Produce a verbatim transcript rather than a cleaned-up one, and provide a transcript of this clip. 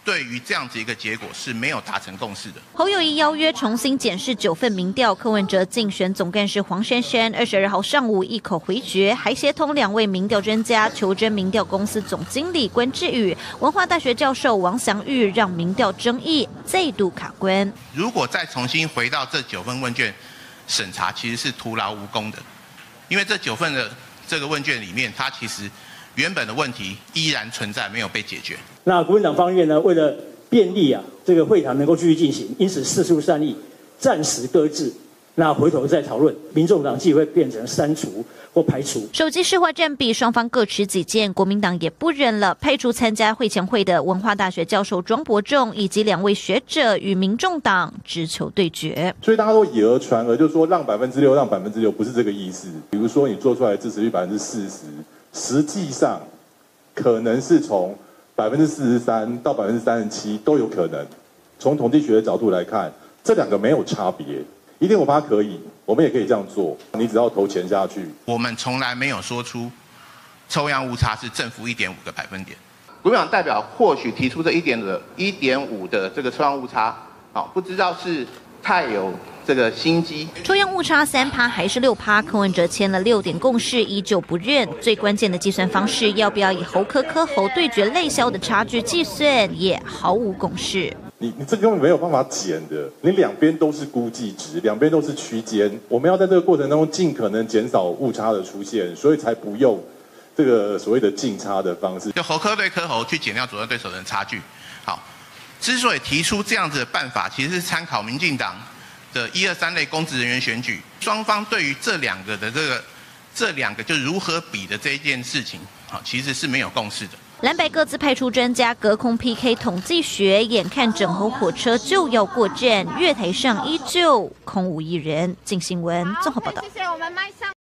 对于这样子一个结果是没有达成共识的。 侯友宜邀约重新检视九份民调，柯文哲竞选总干事黄珊珊二十二号上午一口回绝，还协同两位民调专家、求真民调公司总经理关志宇、文化大学教授王祥玉，让民调争议再度卡关。 如果再重新回到这九份问卷审查，其实是徒劳无功的，因为这九份的这个问卷里面，它其实原本的问题依然存在，没有被解决。 那国民党方面呢，为了便利啊，这个会谈能够继续进行，因此四处善意，暂时搁置。那回头再讨论，民众党既会变成删除或排除。 手机市话占比，双方各持己见，国民党也不忍了，派出参加会前会的文化大学教授庄伯仲以及两位学者与民众党直球对决。 所以大家都以讹传讹，就说让百分之六，让百分之六，不是这个意思。比如说你做出来的支持率百分之四十，实际上可能是从百分之四十三到百分之三十七都有可能。从统计学的角度来看，这两个没有差别。一点五趴可以，我们也可以这样做。你只要投钱下去。 我们从来没有说出抽样误差是正负一点五个百分点。 国民党代表或许提出这一点的一点五的这个抽样误差，好，不知道是太有这个心机。 抽样误差三趴还是六趴？柯文哲签了六点共识，依旧不认。最关键的计算方式，要不要以侯科科侯对决类消的差距计算，也毫无共识。 你你这根本没有办法减的，你两边都是估计值，两边都是区间，我们要在这个过程当中尽可能减少误差的出现，所以才不用这个所谓的净差的方式， 就侯科对科侯去减掉主要对手的差距。好，之所以提出这样子的办法，其实是参考民进党的一二三类公职人员选举，双方对于这两个的这个这两个就如何比的这一件事情，好，其实是没有共识的。 蓝白各自派出专家隔空 P K 统计学，眼看整合火车就要过站，月台上依旧空无一人。镜新闻综合报道。 谢谢我们麦上。